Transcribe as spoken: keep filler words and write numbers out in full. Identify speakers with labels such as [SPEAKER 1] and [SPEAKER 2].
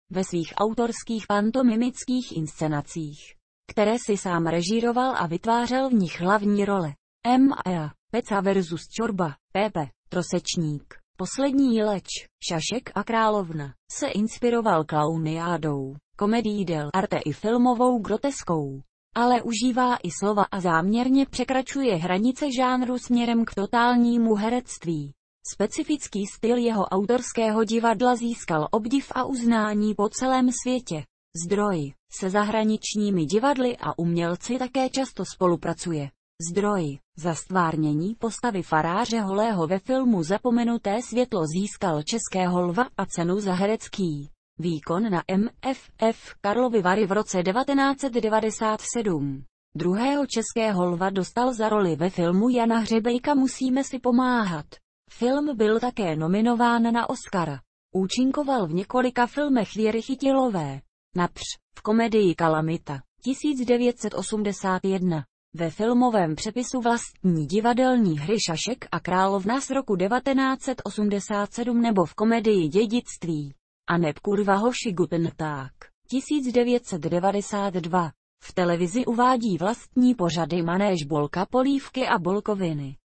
[SPEAKER 1] ve svých autorských pantomimických inscenacích, které si sám režíroval a vytvářel v nich hlavní role. M a Peca versus Čorba, Pepe, Trosečník, Poslední leč, Šašek a královna, se inspiroval klauniádou, komedií del arte i filmovou groteskou, ale užívá i slova a záměrně překračuje hranice žánru směrem k totálnímu herectví. Specifický styl jeho autorského divadla získal obdiv a uznání po celém světě. Zdroj. Se zahraničními divadly a umělci také často spolupracuje. Zdroj. Za stvárnění postavy faráře Holého ve filmu Zapomenuté světlo získal Českého lva a cenu za herecký výkon na M F F Karlovy Vary v roce devatenáct set devadesát sedm. Druhého Českého lva dostal za roli ve filmu Jana Hřebejka Musíme si pomáhat. Film byl také nominován na Oscara. Účinkoval v několika filmech Věry Chytilové. Např. v komedii Kalamita, tisíc devět set osmdesát jedna, ve filmovém přepisu vlastní divadelní hry Šašek a královna z roku devatenáct set osmdesát sedm nebo v komedii Dědictví, aneb kurva hoši guten Tag, tisíc devět set devadesát dva. V televizi uvádí vlastní pořady Manéž Bolka Polívky a Bolkoviny.